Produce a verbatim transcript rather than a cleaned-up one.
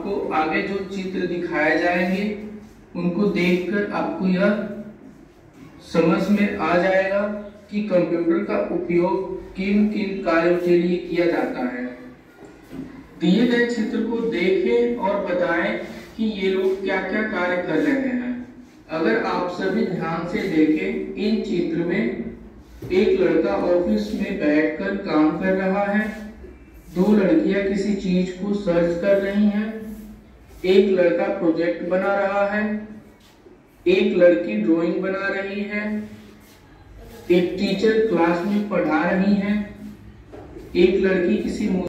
आपको आगे जो चित्र दिखाए जाएंगे उनको देखकर आपको यह समझ में आ जाएगा कि कंप्यूटर का उपयोग किन किन कार्यों के लिए किया जाता है। दिए गए चित्र को देखें और बताएं कि ये लोग क्या क्या कार्य कर रहे हैं। अगर आप सभी ध्यान से देखें, इन चित्र में एक लड़का ऑफिस में बैठकर काम कर रहा है, दो लड़कियां किसी चीज को सर्च कर रही हैं, एक लड़का प्रोजेक्ट बना रहा है, एक लड़की ड्राइंग बना रही है, एक टीचर क्लास में पढ़ा रही है, एक लड़की किसी